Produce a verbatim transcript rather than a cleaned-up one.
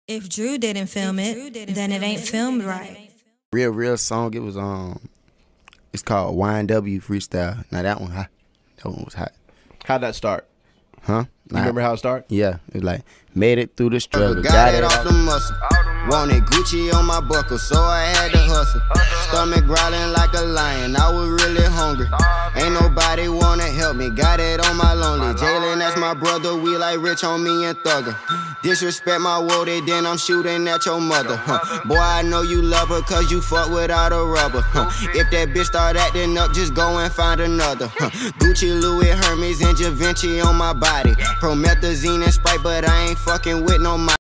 If Drew didn't film it, then it ain't filmed right. Real, real song. It was um, it's called Y N W Freestyle. Now that one hot. That one was hot. How'd that start? Huh? You remember how it started? Yeah, it was like made it through the struggle. Got, got it off the muscle. Wanted Gucci on my buckle, so I had to hustle. Stomach growling like a lion, I was really hungry. Ain't nobody wanna help me, got it on my lonely. Jalen, that's my brother, we like rich on me and thugger. Disrespect my worded, then I'm shooting at your mother. Huh. Boy, I know you love her, cause you fuck without a rubber. Huh. If that bitch start acting up, just go and find another. Huh. Gucci, Louis, Hermes, and Givenchy on my body. Promethazine and Sprite, but I ain't fucking with no my